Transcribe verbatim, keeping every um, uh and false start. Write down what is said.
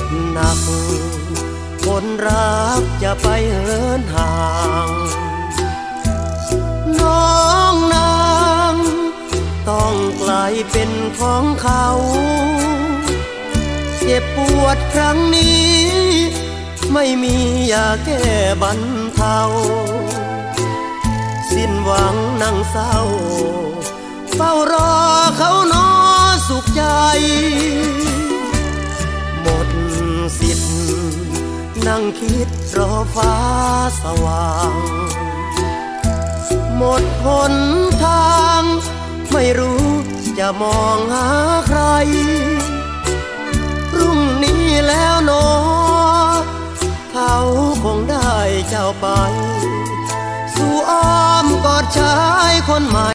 หนักคนรักจะไปเหินห่างน้องนางต้องกลายเป็นของเขาเจ็บปวดครั้งนี้ไม่มียาแก้บรรเทาสิ้นหวังนั่งเศร้าเฝ้ารอเขานอสุขใจหมดสิทธิ์นั่งคิดรอฟ้าสว่างหมดหนทางไม่รู้จะมองหาใครพรุ่งนี้แล้วหนอเขาคงได้เจ้าไปสู่อ้อมกอดชายคนใหม่